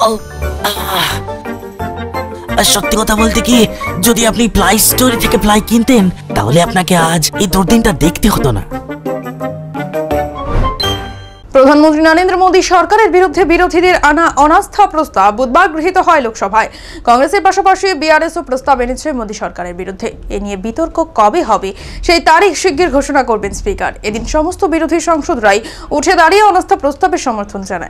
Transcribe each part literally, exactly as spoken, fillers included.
সত্যি কথা বলতে কি, যদি আপনি প্লাই স্টোরি থেকে প্লাই কিনতেন তাহলে আপনাকে আজ এই দুর্দিনটা দেখতে হতো না। প্রধানমন্ত্রী নরেন্দ্র মোদী সরকারের বিরুদ্ধে বিরোধীদের আনা অনাস্থা প্রস্তাব বুধবার গৃহীত হয় লোকসভায়। কংগ্রেসের পাশাপাশি বিআরএসও প্রস্তাব এনেছে মোদী সরকারের বিরুদ্ধে। এ নিয়ে বিতর্ক কবে হবে সেই তারিখ শিগগির ঘোষণা করবেন স্পিকার। এদিন সমস্ত বিরোধী সাংসদরাই উঠে দাঁড়িয়ে অনাস্থা প্রস্তাবের সমর্থন জানায়।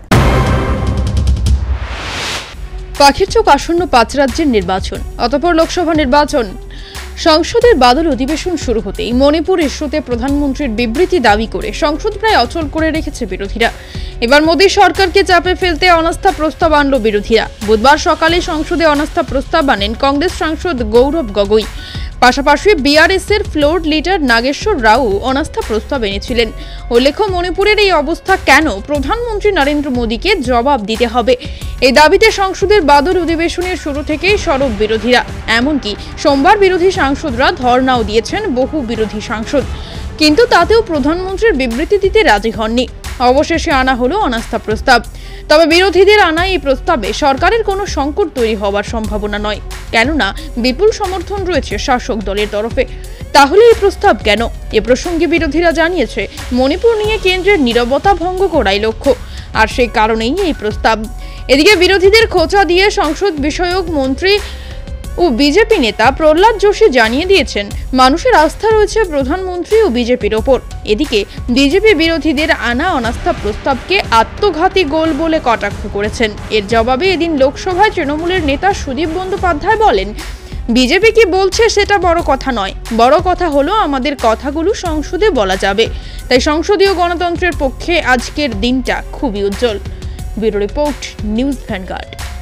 পাখির চোখ আসন্ন পাঁচ রাজ্যের নির্বাচন, অতঃপর লোকসভা নির্বাচন। সংসদের বাদল অধিবেশন শুরু হতেই মণিপুর ইস্যুতে প্রধানমন্ত্রীর বিবৃতি দাবি করে সংসদ প্রায় অচল করে রেখেছে বিরোধীরা। এবার মোদী সরকারকে চাপে ফেলতে অনাস্থা প্রস্তাব আনল বিরোধীরা। বুধবার সকালে সংসদে অনাস্থা প্রস্তাব আনেন কংগ্রেস সাংসদ গৌরব গগৈ। পাশাপাশি বিআরএস এর ফ্লোর লিডার নাগেশ্বর রাও অনাস্থা প্রস্তাব এনেছিলেন। উল্লেখ্য, মণিপুরের এই অবস্থা কেন, প্রধানমন্ত্রী নরেন্দ্র মোদীকে জবাব দিতে হবে। এই দাবিতে সংসদের বাদল অধিবেশনের শুরু থেকেই সরব বিরোধীরা। এমনকি সোমবার বিরোধী সাংসদরা ধর্ণাও দিয়েছেন বহু বিরোধী সাংসদ, কিন্তু তাতেও প্রধানমন্ত্রীর বিবৃতি দিতে রাজি হননি। অবশেষে আনা হলো অনাস্থা প্রস্তাব। তবে বিরোধীদের আনা এই প্রস্তাবে সরকারের কোনো সংকট তৈরি হওয়ার সম্ভাবনা নয়, কেননা বিপুল সমর্থন রয়েছে শাসক দলের তরফে। তাহলে এই প্রস্তাব কেন? এ প্রসঙ্গে বিরোধীরা জানিয়েছে, মণিপুর নিয়ে কেন্দ্রের নীরবতা ভঙ্গ করাই লক্ষ্য, আর সেই কারণেই এই প্রস্তাব। এদিকে বিরোধীদের খোঁচা দিয়ে সংসদ বিষয়ক মন্ত্রী ও বিজেপি নেতা প্রহ্লাদ যোশী জানিয়ে দিয়েছেন, মানুষের আস্থা রয়েছে প্রধানমন্ত্রী ও বিজেপির ওপর। এদিকে বিজেপি বিরোধীদের আনা অনাস্থা প্রস্তাবকে আত্মঘাতী গোল বলে কটাক্ষ করেছেন। এর জবাবে এদিন লোকসভায় তৃণমূলের নেতা সুদীপ বন্দ্যোপাধ্যায় বলেন, বিজেপি কি বলছে সেটা বড় কথা নয়, বড় কথা হলো আমাদের কথাগুলো সংসদে বলা যাবে। তাই সংসদীয় গণতন্ত্রের পক্ষে আজকের দিনটা খুবই উজ্জ্বল। Bureau report, news vanguard.